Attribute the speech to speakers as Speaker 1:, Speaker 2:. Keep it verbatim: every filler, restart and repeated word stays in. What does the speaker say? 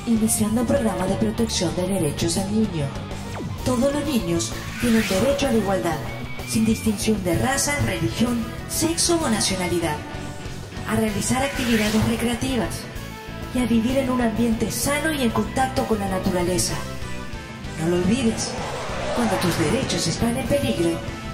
Speaker 1: Iniciando un programa de protección de derechos al niño. Todos los niños tienen derecho a la igualdad, sin distinción de raza, religión, sexo o nacionalidad, a realizar actividades recreativas y a vivir en un ambiente sano y en contacto con la naturaleza. No lo olvides, cuando tus derechos están en peligro,